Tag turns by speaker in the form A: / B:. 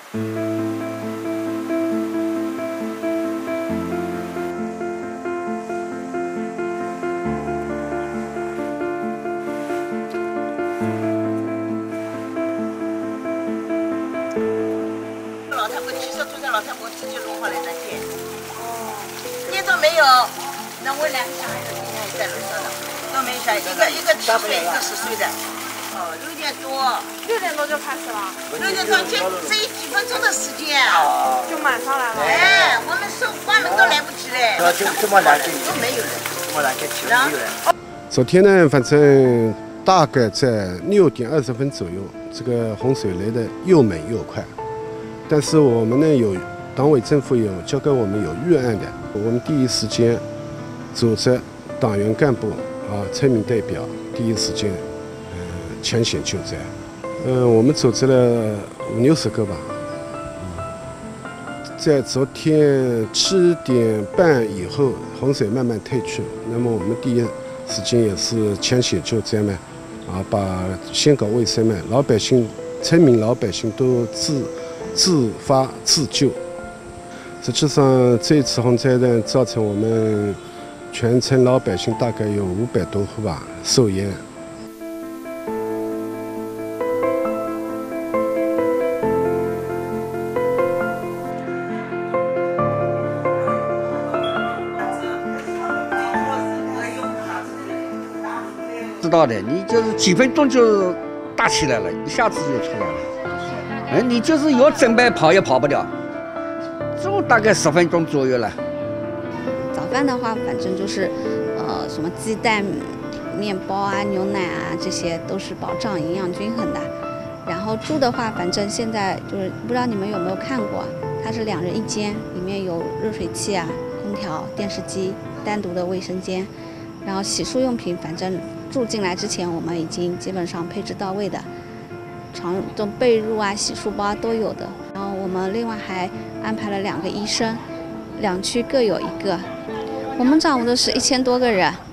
A: 老太婆提上住在老太婆自己弄回来的店。哦，你都没有，那我2个小孩子今天也在楼上的，都没小孩，一个7岁，一个10岁的。哦，6点多。
B: 6点多就开始了。
A: 6点多只有几分钟的时间。
B: 就满上来了。
A: 哎，我们收关门都来不及嘞。
C: 这么难进，
A: 都没有人。
C: 这么难进，没有人。
D: 昨天呢，反正大概在6点20分左右，这个洪水来的又猛又快。但是我们呢有党委政府有交给我们有预案的，我们第一时间组织党员干部村民代表第一时间抢险救灾。我们组织了50-60个吧。在昨天7点半以后，洪水慢慢退去，那么我们第一时间也是抢险救灾嘛，把先搞卫生嘛，老百姓、村民、老百姓都自发自救。实际上，这次洪灾呢，造成我们全村老百姓大概有500多户吧受淹。
E: 知道的，你就是几分钟就大起来了，一下子就出来了。你就是有准备跑也跑不了，就大概10分钟左右了。
F: 早饭的话，反正就是什么鸡蛋、面包啊、牛奶啊，这些都是保障营养均衡的。然后住的话，反正现在就是不知道你们有没有看过，它是2人1间，里面有热水器啊、空调、电视机，单独的卫生间，然后洗漱用品，反正住进来之前我们已经基本上配置到位的。床这种被褥啊、洗漱包都有的，然后我们另外还安排了2个医生，2区各有1个。我们掌握的是1000多个人。